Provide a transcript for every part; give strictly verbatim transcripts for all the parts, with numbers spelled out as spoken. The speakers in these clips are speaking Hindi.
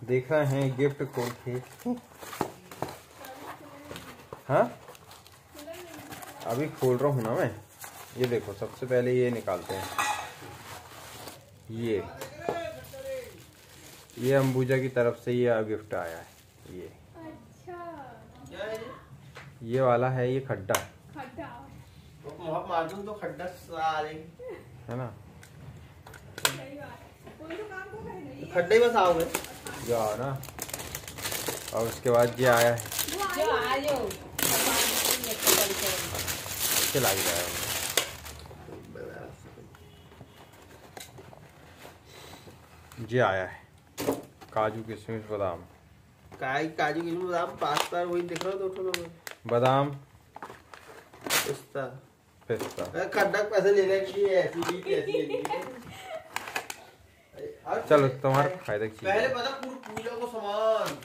देख रहे हैं गिफ्ट खोल के। हाँ अभी खोल रहा हूँ ना मैं। ये देखो सबसे पहले ये निकालते हैं। ये ये अंबुजा की तरफ से ये गिफ्ट आया है। ये अच्छा ये वाला है। ये खड्डा खड्डा मालूम तो खड्डा साले है ना। खड्डे में आओगे जा ना। और उसके बाद ये आया है। जो आयो चला गया ये आया है। काजू किशमिश बादाम काई काजू किशमिश बादाम पास्ता वही दिख रहा तो उठो बादाम पिस्ता पिस्ता। खड्डा पैसे लेने की ऐसी भी कैसी है। चलो तुम्हारे फायदे की पहले पता पूरी पूजा को सामान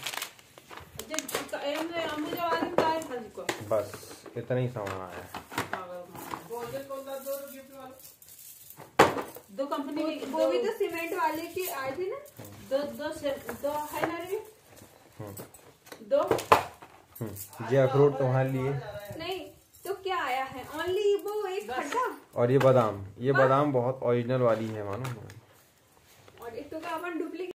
बस इतना ही सामान आया है। दो कंपनी वो भी तो सीमेंट वाले के आए थे ना। दो दो से, दो है ना रे दो ये अखरोट तुम्हारे लिए। नहीं तो क्या आया है? ओनली वो एक खड्डा और ये बादाम। ये बादाम बहुत ओरिजिनल वाली है मानो।